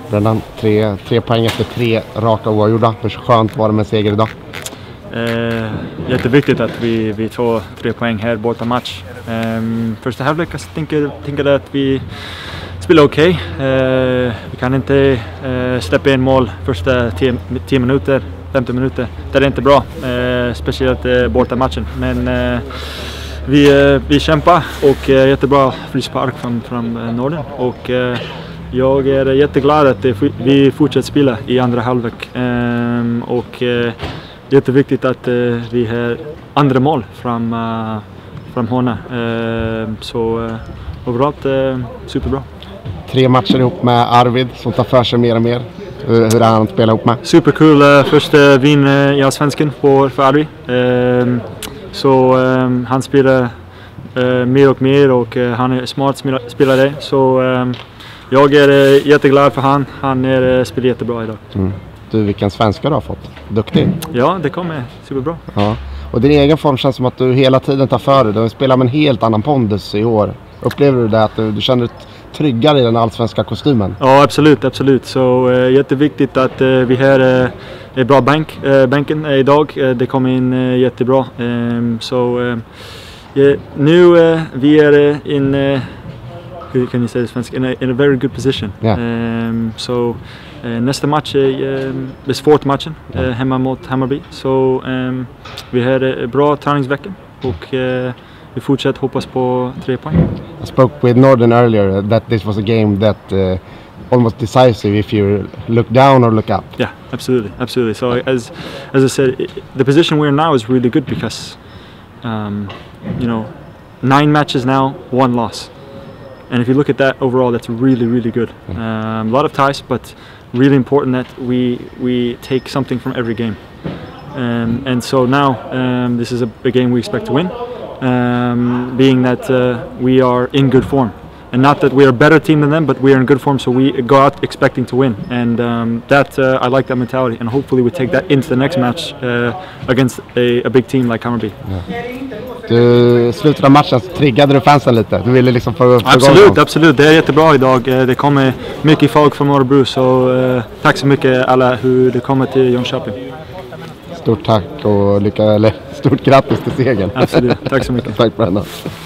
Brennan, tre poäng efter 3 raka oavgjorda. Hur skönt var det med seger idag? Jätteviktigt att vi tar 3 poäng här borta match. Första halvlek jag tänker att vi spelar okej. Vi kan inte släppa in mål första 10 minuter, 15 minuter. Det är inte bra, speciellt borta matchen. Men vi kämpar och jättebra frispark från Norden. Och jag är jätteglad att vi fortsätter spela i andra halvlek. Och jätteviktigt att vi har andra mål från Hona. Så överallt superbra. 3 matcher ihop med Arvid som tar för sig mer och mer. Hur är han att spela ihop med? Superkul första vin i Allsvenskan för Arvid. Så han spelar mer och mer och han är smart spelare. Så jag är jätteglad för han. Han spelar jättebra idag. Du, vilken svenska du har fått. Duktig. Ja, det kommer superbra. Ja. Och din egen form känns som att du hela tiden tar för dig. Du spelar med en helt annan pondus i år. Upplever du det att du känner dig tryggare i den allsvenska kostymen? Ja, absolut. Så jätteviktigt att vi har bra bänken idag. Det kommer in jättebra. Nu vi är hur kan jag säga det svenska? In a very good position. Yeah. Nästa match är svårt matchen hemma mot Hammarby. Så vi har bra träningsvecka och vi fortsätter hoppas på 3 poäng. I spoke with Norden earlier that this was a game that almost decisive if you look down or look up. Yeah, absolutely. So as I said, the position we're in now is really good because 9 matches now, 1 loss. And if you look at that overall, that's really good. A lot of ties, but really important that we take something from every game. And so now this is a game we expect to win, being that we are in good form. And not that we are a better team than them, but we are in good form, so we go out expecting to win. And I like that mentality, and hopefully we take that into the next match against a big team like Hammarby. Yeah. Du slutet av matchen så triggade du fansen lite. Du ville liksom få Absolut. Det är jättebra idag. Det kommer mycket folk från Örebro, så tack så mycket alla hur det kommer till Jönköping. Stort tack och stort grattis till segern. Absolut. Tack så mycket. Tack Brennan.